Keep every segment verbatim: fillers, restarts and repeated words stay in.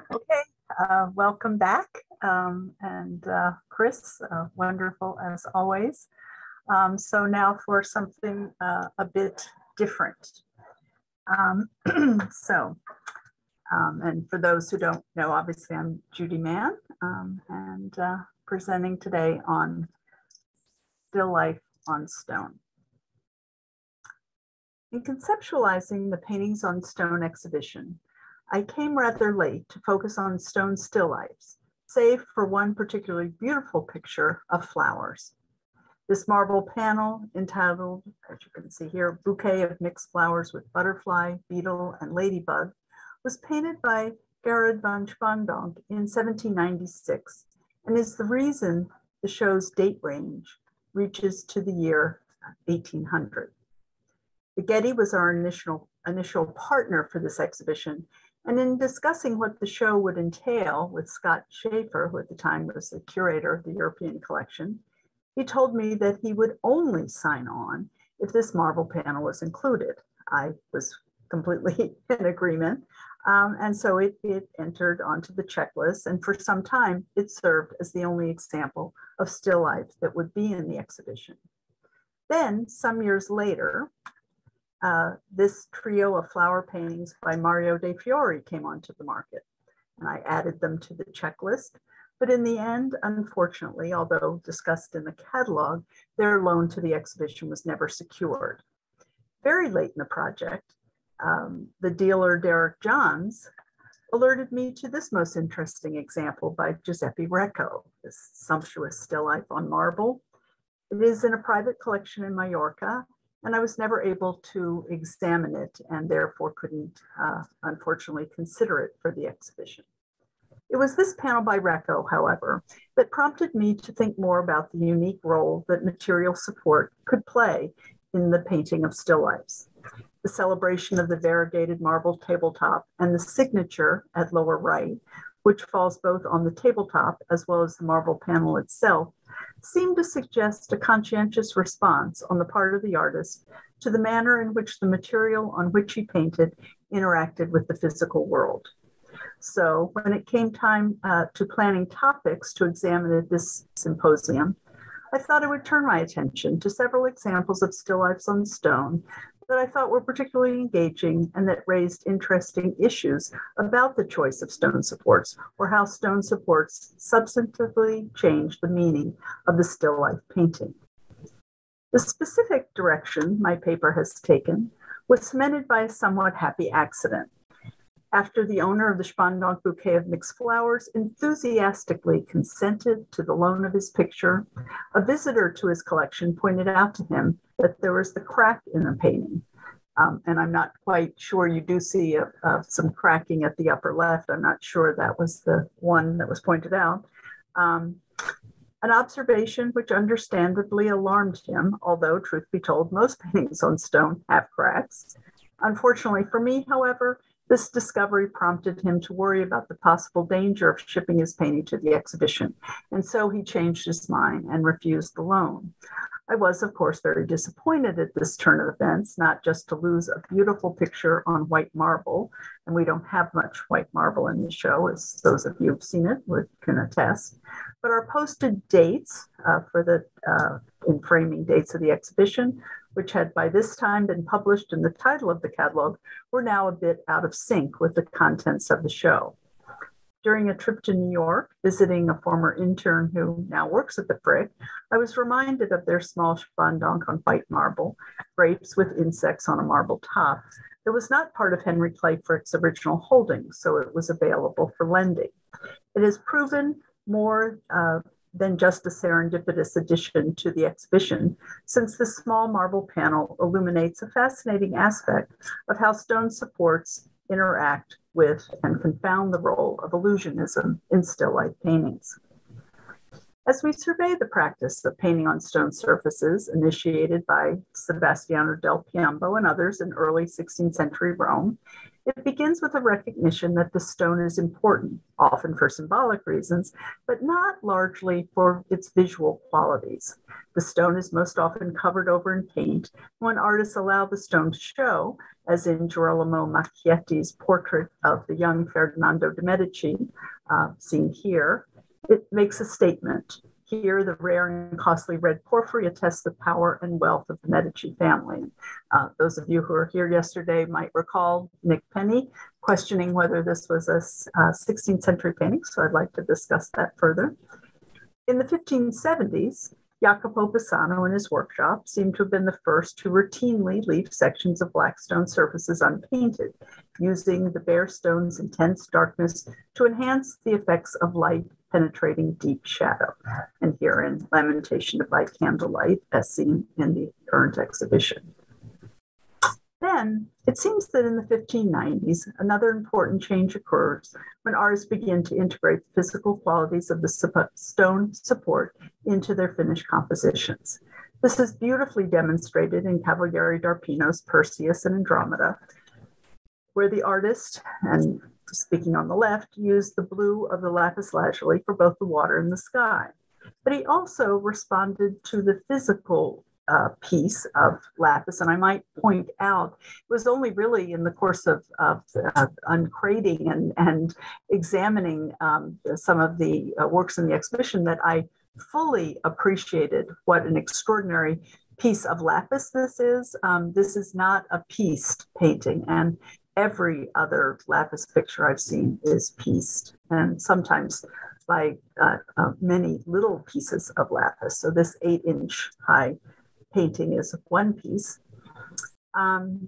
Okay, uh, welcome back. Um, and uh, Chris, uh, wonderful as always. Um, so now for something uh, a bit different. Um, so, um, and for those who don't know, obviously I'm Judy Mann um, and uh, presenting today on Still Life on Stone. In conceptualizing the Paintings on Stone exhibition, I came rather late to focus on stone still lifes, save for one particularly beautiful picture of flowers. This marble panel, entitled, as you can see here, Bouquet of Mixed Flowers with Butterfly, Beetle, and Ladybug, was painted by Gerard van Spaandonck in seventeen ninety-six and is the reason the show's date range reaches to the year eighteen hundred. The Getty was our initial, initial partner for this exhibition, and in discussing what the show would entail with Scott Schaefer, who at the time was the curator of the European collection, he told me that he would only sign on if this marble panel was included. I was completely in agreement, um, and so it, it entered onto the checklist, and for some time it served as the only example of still life that would be in the exhibition. Then, some years later, Uh, this trio of flower paintings by Mario De Fiori came onto the market, and I added them to the checklist. But in the end, unfortunately, although discussed in the catalog, their loan to the exhibition was never secured. Very late in the project, um, the dealer Derek Johns alerted me to this most interesting example by Giuseppe Recco, this sumptuous still life on marble. It is in a private collection in Mallorca, and I was never able to examine it and therefore couldn't, uh, unfortunately, consider it for the exhibition. It was this panel by Recco, however, that prompted me to think more about the unique role that material support could play in the painting of still lifes. The celebration of the variegated marble tabletop and the signature at lower right, which falls both on the tabletop as well as the marble panel itself, seemed to suggest a conscientious response on the part of the artist to the manner in which the material on which he painted interacted with the physical world. So when it came time uh, to planning topics to examine at this symposium, I thought I would turn my attention to several examples of still lifes on stone that I thought were particularly engaging and that raised interesting issues about the choice of stone supports or how stone supports substantively change the meaning of the still life painting. The specific direction my paper has taken was cemented by a somewhat happy accident. After the owner of the Spaandonck Bouquet of Mixed Flowers enthusiastically consented to the loan of his picture, a visitor to his collection pointed out to him that there was the crack in the painting. Um, and I'm not quite sure, you do see a, a, some cracking at the upper left. I'm not sure that was the one that was pointed out. Um, an observation which understandably alarmed him, although truth be told, most paintings on stone have cracks. Unfortunately for me, however, this discovery prompted him to worry about the possible danger of shipping his painting to the exhibition, and so he changed his mind and refused the loan. I was, of course, very disappointed at this turn of events, not just to lose a beautiful picture on white marble, and we don't have much white marble in the show, as those of you who've seen it would, can attest, but our posted dates uh, for the uh, in framing dates of the exhibition, which had by this time been published in the title of the catalog, were now a bit out of sync with the contents of the show. During a trip to New York, visiting a former intern who now works at the Frick, I was reminded of their small Spaandonck on white marble, grapes with insects on a marble top. It was not part of Henry Clay Frick's original holdings, so it was available for lending. It has proven more uh, than just a serendipitous addition to the exhibition, since the small marble panel illuminates a fascinating aspect of how stone supports interact with and confound the role of illusionism in still life paintings. As we survey the practice of painting on stone surfaces initiated by Sebastiano del Piombo and others in early sixteenth century Rome, it begins with a recognition that the stone is important, often for symbolic reasons, but not largely for its visual qualities. The stone is most often covered over in paint. When artists allow the stone to show, as in Girolamo Macchietti's portrait of the young Ferdinando de' Medici, uh, seen here, it makes a statement. Here, the rare and costly red porphyry attests the power and wealth of the Medici family. Uh, those of you who were here yesterday might recall Nick Penny questioning whether this was a uh, sixteenth century painting, so I'd like to discuss that further. In the fifteen seventies, Jacopo Pisano in his workshop seemed to have been the first to routinely leave sections of black stone surfaces unpainted, using the bare stone's intense darkness to enhance the effects of light penetrating deep shadow. And here in Lamentation by Candlelight, as seen in the current exhibition. Then it seems that in the fifteen nineties, another important change occurs when artists begin to integrate the physical qualities of the stone support into their finished compositions. This is beautifully demonstrated in Cavaliere d'Arpino's Perseus and Andromeda, where the artist, and speaking on the left, used the blue of the lapis lazuli for both the water and the sky. But he also responded to the physical uh, piece of lapis, and I might point out, it was only really in the course of, of uh, uncrating and, and examining um, some of the uh, works in the exhibition that I fully appreciated what an extraordinary piece of lapis this is. Um, this is not a pieced painting, and every other lapis picture I've seen is pieced, and sometimes by uh, uh, many little pieces of lapis. So this eight inch high painting is one piece. Um,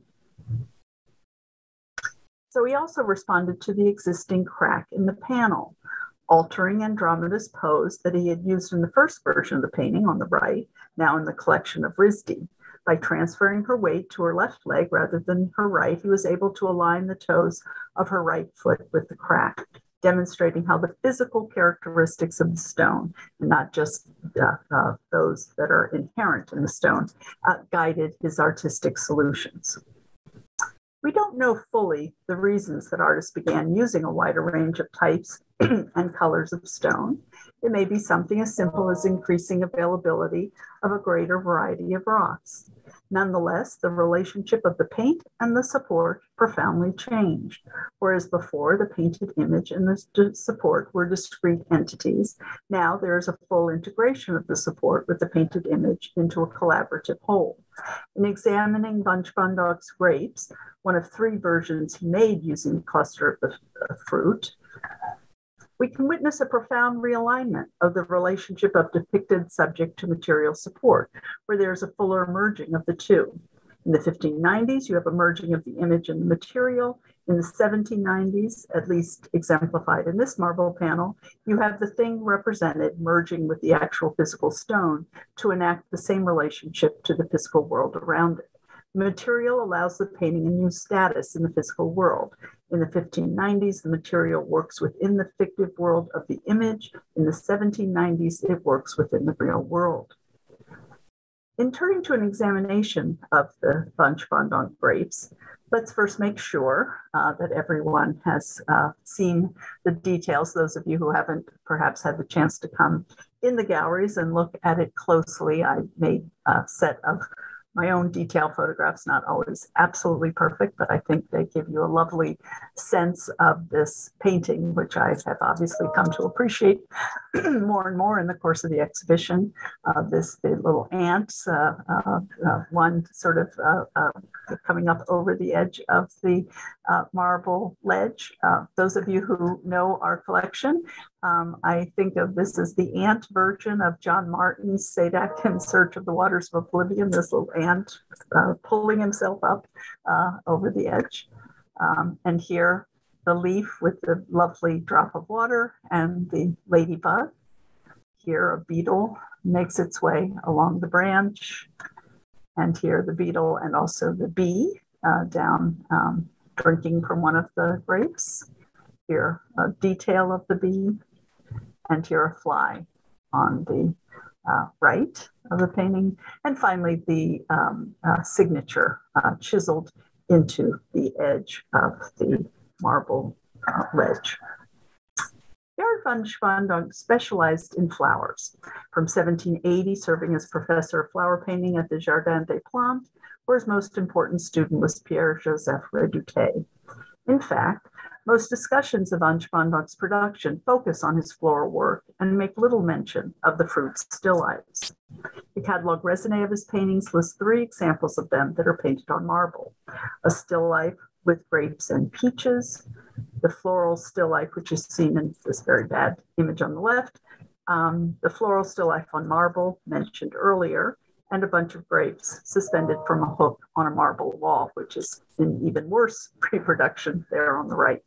so he also responded to the existing crack in the panel, altering Andromeda's pose that he had used in the first version of the painting on the right, now in the collection of Risdi. By transferring her weight to her left leg rather than her right, he was able to align the toes of her right foot with the crack, demonstrating how the physical characteristics of the stone, and not just uh, uh, those that are inherent in the stone, uh, guided his artistic solutions. We don't know fully the reasons that artists began using a wider range of types and colors of stone. It may be something as simple as increasing availability of a greater variety of rocks. Nonetheless, the relationship of the paint and the support profoundly changed. Whereas before, the painted image and the support were discrete entities, now there is a full integration of the support with the painted image into a collaborative whole. In examining Bunch Bondog's grapes, one of three versions he made using the cluster of the uh, fruit, we can witness a profound realignment of the relationship of depicted subject to material support, where there's a fuller merging of the two. In the fifteen nineties, you have a merging of the image and the material. In the seventeen nineties, at least exemplified in this marble panel, you have the thing represented merging with the actual physical stone to enact the same relationship to the physical world around it. The material allows the painting a new status in the physical world. In the fifteen nineties, the material works within the fictive world of the image. In the seventeen nineties, it works within the real world. In turning to an examination of the Bunch Bondog grapes, let's first make sure uh, that everyone has uh, seen the details. Those of you who haven't perhaps had the chance to come in the galleries and look at it closely, I made a set of my own detail photographs, not always absolutely perfect, but I think they give you a lovely sense of this painting, which I have obviously come to appreciate more and more in the course of the exhibition. Uh, this, the little ants, uh, uh, uh, one sort of uh, uh, coming up over the edge of the uh, marble ledge. Uh, those of you who know our collection, Um, I think of this as the ant version of John Martin's Sadak in Search of the Waters of Oblivion, this little ant uh, pulling himself up uh, over the edge. Um, and here, the leaf with the lovely drop of water and the ladybug. Here, a beetle makes its way along the branch. And here, the beetle and also the bee uh, down um, drinking from one of the grapes. Here, a detail of the bee. And here a fly on the uh, right of the painting, and finally the um, uh, signature uh, chiseled into the edge of the marble uh, ledge. Gerard van Spaandonk specialized in flowers. From seventeen eighty, serving as professor of flower painting at the Jardin des Plantes, where his most important student was Pierre-Joseph Redefining. In fact, most discussions of van Spaandonk's production focus on his floral work and make little mention of the fruit still lifes. The catalogue raisonné of his paintings lists three examples of them that are painted on marble: a still life with grapes and peaches, the floral still life, which is seen in this very bad image on the left, um, the floral still life on marble mentioned earlier, and a bunch of grapes suspended from a hook on a marble wall, which is in even worse reproduction there on the right.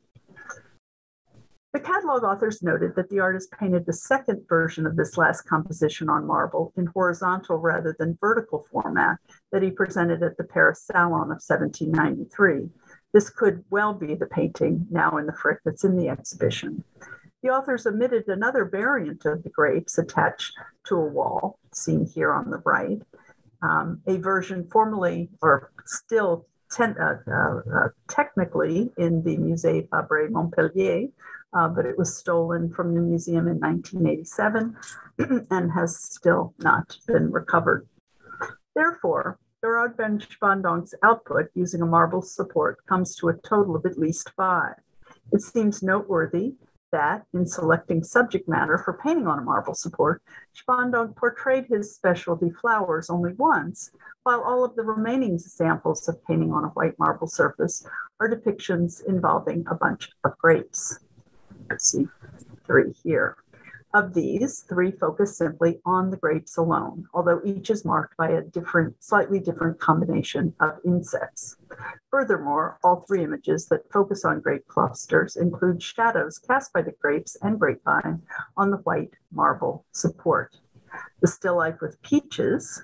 The catalog authors noted that the artist painted the second version of this last composition on marble in horizontal rather than vertical format that he presented at the Paris Salon of seventeen ninety-three. This could well be the painting now in the Frick that's in the exhibition. The authors omitted another variant of the grapes attached to a wall, seen here on the right, um, a version formerly or still ten, uh, uh, uh, technically in the Musée Fabre Montpellier, uh, but it was stolen from the museum in nineteen eighty-seven and has still not been recovered. Therefore, Gerard van Spaandonk's output using a marble support comes to a total of at least five. It seems noteworthy that in selecting subject matter for painting on a marble support, Spaandonk portrayed his specialty flowers only once, while all of the remaining examples of painting on a white marble surface are depictions involving a bunch of grapes. Let's see three here. Of these, three focus simply on the grapes alone, although each is marked by a different, slightly different combination of insects. Furthermore, all three images that focus on grape clusters include shadows cast by the grapes and grapevine on the white marble support. The still life with peaches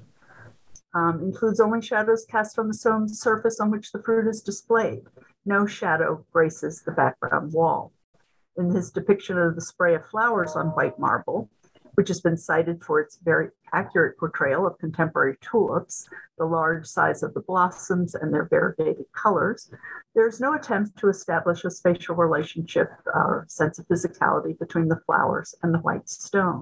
um, includes only shadows cast on the stone surface on which the fruit is displayed. No shadow graces the background wall. In his depiction of the spray of flowers on white marble, which has been cited for its very accurate portrayal of contemporary tulips, the large size of the blossoms and their variegated colors, there is no attempt to establish a spatial relationship or sense of physicality between the flowers and the white stone.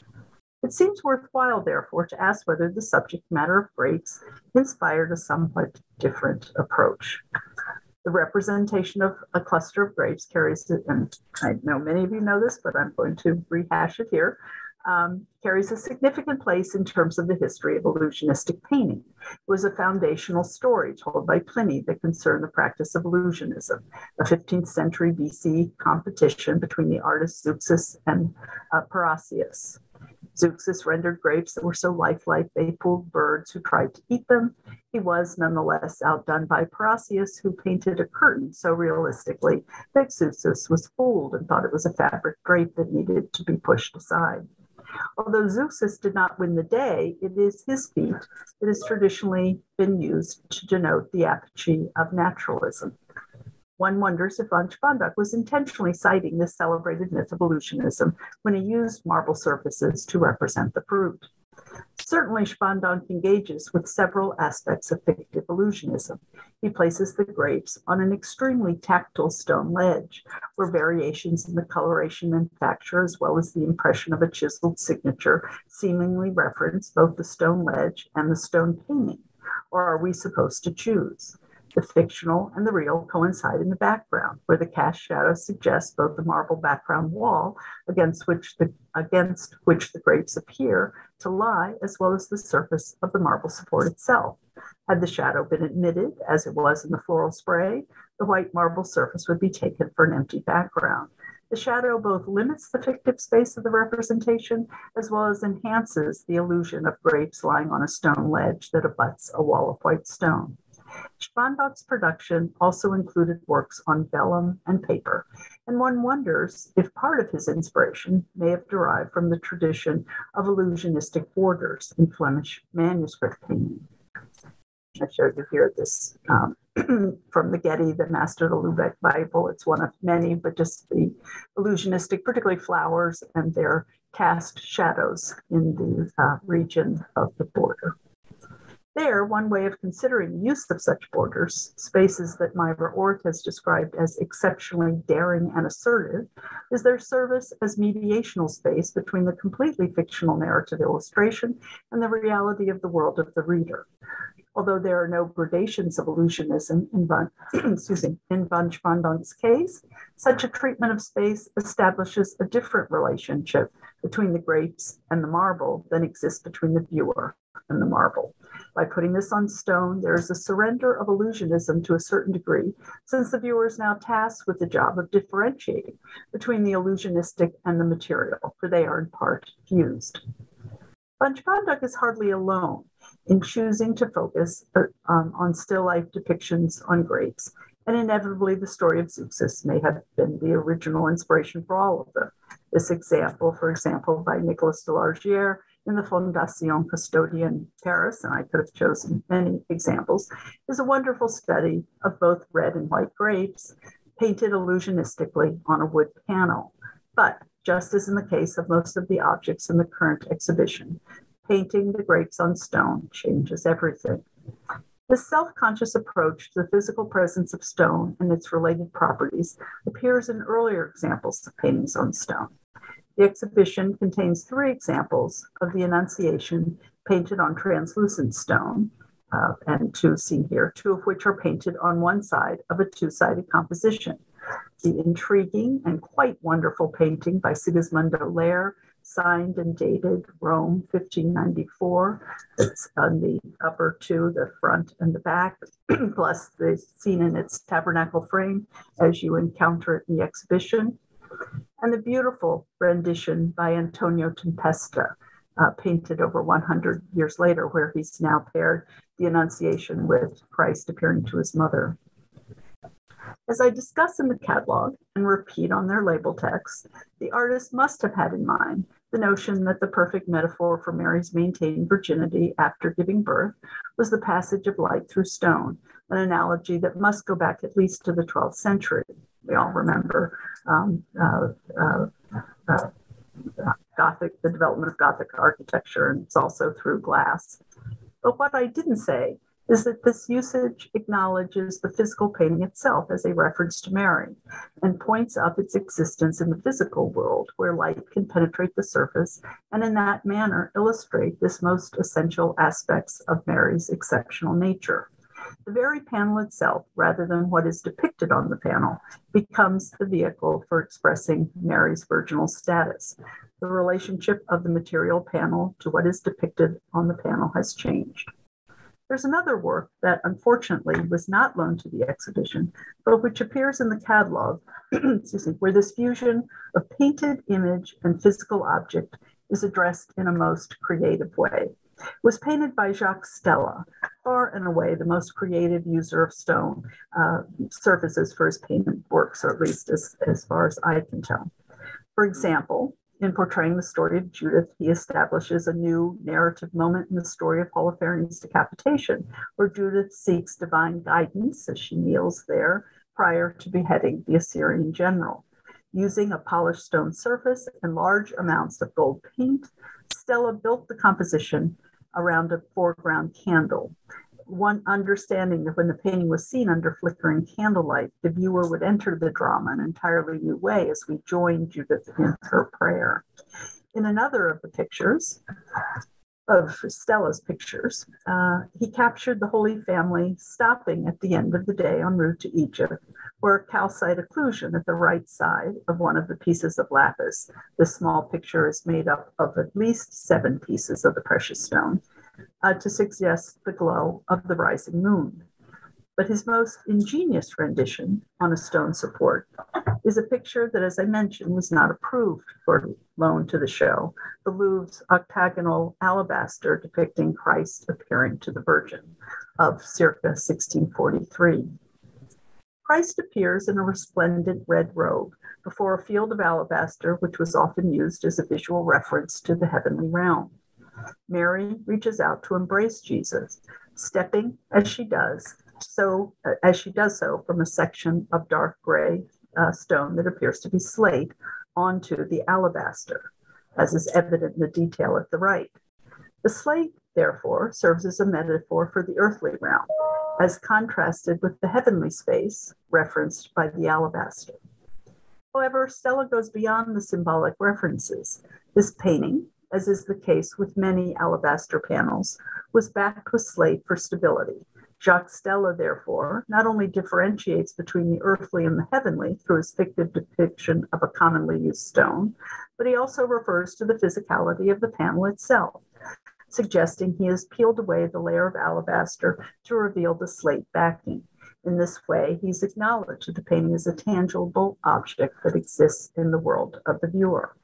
It seems worthwhile, therefore, to ask whether the subject matter of grapes inspired a somewhat different approach. The representation of a cluster of grapes carries, and I know many of you know this, but I'm going to rehash it here, um, carries a significant place in terms of the history of illusionistic painting. It was a foundational story told by Pliny that concerned the practice of illusionism, a fifteenth century B C competition between the artist Zeuxis and uh, Parrhasius. Zeuxis rendered grapes that were so lifelike they pulled birds who tried to eat them. He was nonetheless outdone by Parrhasius, who painted a curtain so realistically that Zeuxis was fooled and thought it was a fabric drape that needed to be pushed aside. Although Zeuxis did not win the day, it is his feat that has traditionally been used to denote the apogee of naturalism. One wonders if van Spaandonk was intentionally citing this celebrated myth of illusionism when he used marble surfaces to represent the fruit. Certainly, Spaandonk engages with several aspects of fictive illusionism. He places the grapes on an extremely tactile stone ledge, where variations in the coloration and facture, as well as the impression of a chiseled signature, seemingly reference both the stone ledge and the stone painting. Or are we supposed to choose? The fictional and the real coincide in the background, where the cast shadow suggests both the marble background wall against which the against which the grapes appear to lie, as well as the surface of the marble support itself. Had the shadow been omitted, as it was in the floral spray, the white marble surface would be taken for an empty background. The shadow both limits the fictive space of the representation, as well as enhances the illusion of grapes lying on a stone ledge that abuts a wall of white stone. Spaandonk's production also included works on vellum and paper, and one wonders if part of his inspiration may have derived from the tradition of illusionistic borders in Flemish manuscript painting. I showed you here this um, from the Getty, the Master de Lubeck Bible. It's one of many, but just the illusionistic, particularly flowers and their cast shadows in the uh, region of the border. There, one way of considering the use of such borders, spaces that Myra Orth has described as exceptionally daring and assertive, is their service as mediational space between the completely fictional narrative illustration and the reality of the world of the reader. Although there are no gradations of illusionism in Van, excuse me, in Van Spandung's case, such a treatment of space establishes a different relationship between the grapes and the marble than exists between the viewer and the marble. By putting this on stone, there is a surrender of illusionism to a certain degree, since the viewer is now tasked with the job of differentiating between the illusionistic and the material, for they are in part fused. Van Spandung is hardly alone in choosing to focus um, on still life depictions on grapes, and inevitably the story of Zeuxis may have been the original inspiration for all of them. This example, for example, by Nicolas de Largière in the Fondation Custodien, Paris, and I could have chosen many examples, is a wonderful study of both red and white grapes painted illusionistically on a wood panel. But just as in the case of most of the objects in the current exhibition, painting the grapes on stone changes everything. This self-conscious approach to the physical presence of stone and its related properties appears in earlier examples of paintings on stone. The exhibition contains three examples of the Annunciation painted on translucent stone, uh, and two seen here, two of which are painted on one side of a two-sided composition. The intriguing and quite wonderful painting by Sigismondo Ler, signed and dated Rome, fifteen ninety-four. It's on the upper two, the front and the back, plus the scene in its tabernacle frame as you encounter it in the exhibition. And the beautiful rendition by Antonio Tempesta, uh, painted over one hundred years later, where he's now paired the Annunciation with Christ appearing to his mother. As I discuss in the catalog and repeat on their label text, the artist must have had in mind the notion that the perfect metaphor for Mary's maintaining virginity after giving birth was the passage of light through stone, an analogy that must go back at least to the twelfth century. We all remember um, uh, uh, uh, Gothic, the development of Gothic architecture, and it's also through glass. But what I didn't say is that this usage acknowledges the physical painting itself as a reference to Mary and points up its existence in the physical world where light can penetrate the surface and in that manner illustrate this most essential aspects of Mary's exceptional nature. The very panel itself, rather than what is depicted on the panel, becomes the vehicle for expressing Mary's virginal status. The relationship of the material panel to what is depicted on the panel has changed. There's another work that unfortunately was not loaned to the exhibition, but which appears in the catalog, excuse me, where this fusion of painted image and physical object is addressed in a most creative way. It was painted by Jacques Stella, far and away the most creative user of stone uh, surfaces for his painted works, or at least as, as far as I can tell. For example, in portraying the story of Judith, he establishes a new narrative moment in the story of Holofernes' decapitation, where Judith seeks divine guidance as she kneels there prior to beheading the Assyrian general. Using a polished stone surface and large amounts of gold paint, Stella built the composition around a foreground candle. One understanding that when the painting was seen under flickering candlelight, the viewer would enter the drama in an entirely new way as we join Judith in her prayer. In another of the pictures, of Stella's pictures, uh, he captured the Holy Family stopping at the end of the day en route to Egypt, where a calcite occlusion at the right side of one of the pieces of lapis. This small picture is made up of at least seven pieces of the precious stone, Uh, to suggest the glow of the rising moon. But his most ingenious rendition on a stone support is a picture that, as I mentioned, was not approved for loan to the show, the Louvre's octagonal alabaster depicting Christ appearing to the Virgin of circa sixteen forty-three. Christ appears in a resplendent red robe before a field of alabaster, which was often used as a visual reference to the heavenly realm. Mary reaches out to embrace Jesus, stepping as she does so uh, as she does so from a section of dark gray uh, stone that appears to be slate onto the alabaster. as is evident in the detail at the right. The slate, therefore, serves as a metaphor for the earthly realm, as contrasted with the heavenly space referenced by the alabaster. However, Stella goes beyond the symbolic references. This painting, as is the case with many alabaster panels, was backed with slate for stability. Jacques Stella, therefore, not only differentiates between the earthly and the heavenly through his fictive depiction of a commonly used stone, but he also refers to the physicality of the panel itself, suggesting he has peeled away the layer of alabaster to reveal the slate backing. In this way, he's acknowledged that the painting is a tangible object that exists in the world of the viewer.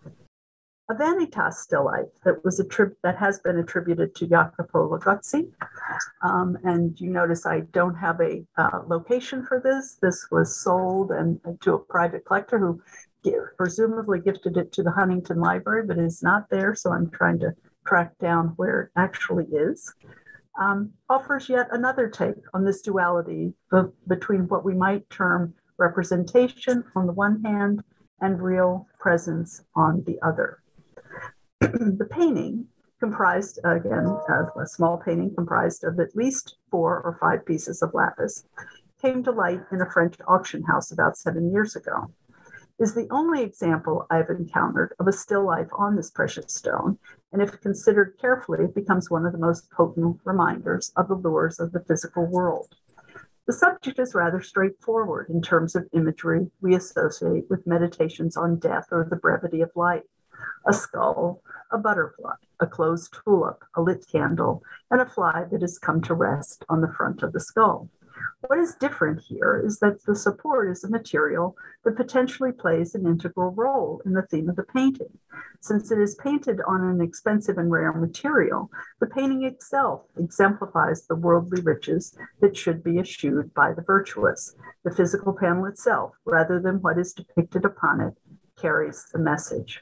A vanitas still life that was attrib- that has been attributed to Jacopo Laguzzi, um, and you notice I don't have a uh, location for this. This was sold and, and to a private collector who give, presumably gifted it to the Huntington Library, but is not there, so I'm trying to track down where it actually is. Um, offers yet another take on this duality of, between what we might term representation on the one hand and real presence on the other. The painting comprised, again, of a small painting comprised of at least four or five pieces of lapis, came to light in a French auction house about seven years ago. Is the only example I've encountered of a still life on this precious stone, and if considered carefully, it becomes one of the most potent reminders of the lures of the physical world. The subject is rather straightforward in terms of imagery we associate with meditations on death or the brevity of life. A skull, a butterfly, a closed tulip, a lit candle, and a fly that has come to rest on the front of the skull. What is different here is that the support is a material that potentially plays an integral role in the theme of the painting. Since it is painted on an expensive and rare material, the painting itself exemplifies the worldly riches that should be eschewed by the virtuous. The physical panel itself, rather than what is depicted upon it, carries the message.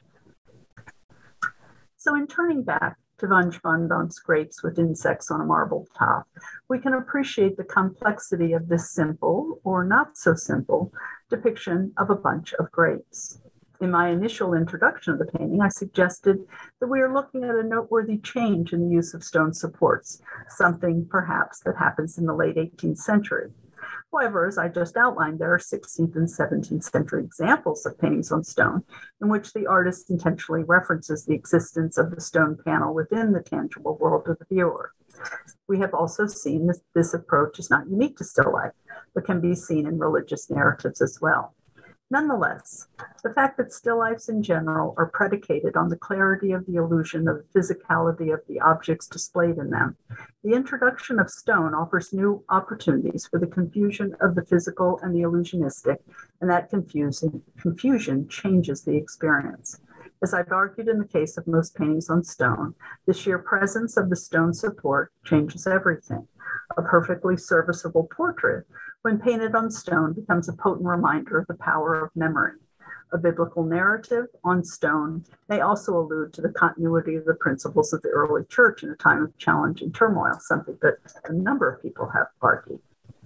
So in turning back to Van Schwandong's grapes with insects on a marble top, we can appreciate the complexity of this simple, or not so simple, depiction of a bunch of grapes. In my initial introduction of the painting, I suggested that we are looking at a noteworthy change in the use of stone supports, something perhaps that happens in the late eighteenth century. However, as I just outlined, there are sixteenth and seventeenth century examples of paintings on stone in which the artist intentionally references the existence of the stone panel within the tangible world of the viewer. We have also seen that this approach is not unique to still life, but can be seen in religious narratives as well. Nonetheless, the fact that still lifes in general are predicated on the clarity of the illusion of the physicality of the objects displayed in them, the introduction of stone offers new opportunities for the confusion of the physical and the illusionistic, and that confusion, confusion changes the experience. As I've argued in the case of most paintings on stone, the sheer presence of the stone support changes everything. A perfectly serviceable portrait, when painted on stone, becomes a potent reminder of the power of memory. A biblical narrative on stone may also allude to the continuity of the principles of the early church in a time of challenge and turmoil, something that a number of people have argued.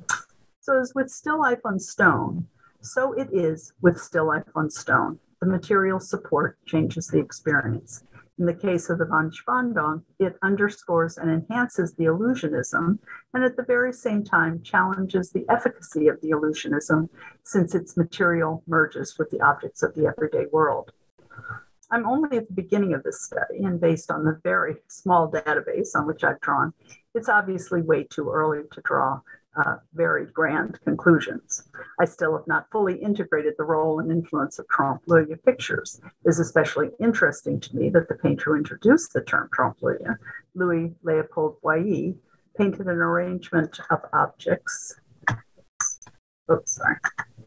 So as with still life on stone, so it is with still life on stone. The material support changes the experience. In the case of the Van Schwandong, it underscores and enhances the illusionism, and at the very same time challenges the efficacy of the illusionism, since its material merges with the objects of the everyday world. I'm only at the beginning of this study, and based on the very small database on which I've drawn, it's obviously way too early to draw Uh, very grand conclusions. I still have not fully integrated the role and influence of trompe-l'oeil pictures. It is especially interesting to me that the painter who introduced the term trompe-l'oeil, Louis Leopold Boilly, painted an arrangement of objects, oops, sorry,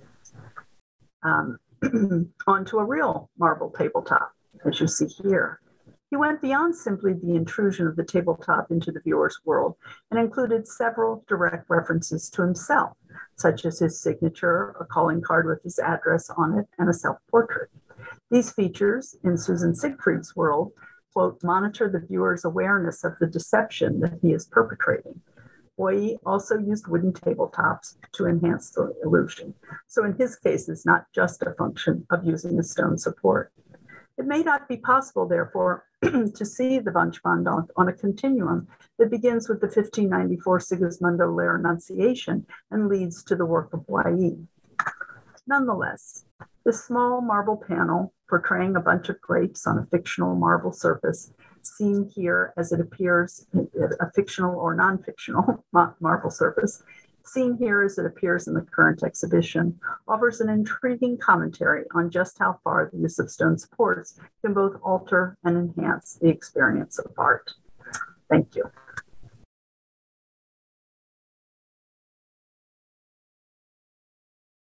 um, onto a real marble tabletop, as you see here. He went beyond simply the intrusion of the tabletop into the viewer's world and included several direct references to himself, such as his signature, a calling card with his address on it, and a self-portrait. These features, in Susan Siegfried's world, quote, monitor the viewer's awareness of the deception that he is perpetrating. Boilly also used wooden tabletops to enhance the illusion. So in his case, it's not just a function of using a stone support. It may not be possible, therefore, to see the Wunschband on, on a continuum that begins with the fifteen ninety-four Sigismundo Lair Annunciation and leads to the work of Y E. Nonetheless, this small marble panel portraying a bunch of grapes on a fictional marble surface, seen here as it appears, a fictional or non-fictional marble surface, seen here as it appears in the current exhibition, offers an intriguing commentary on just how far the use of stone supports can both alter and enhance the experience of art. Thank you.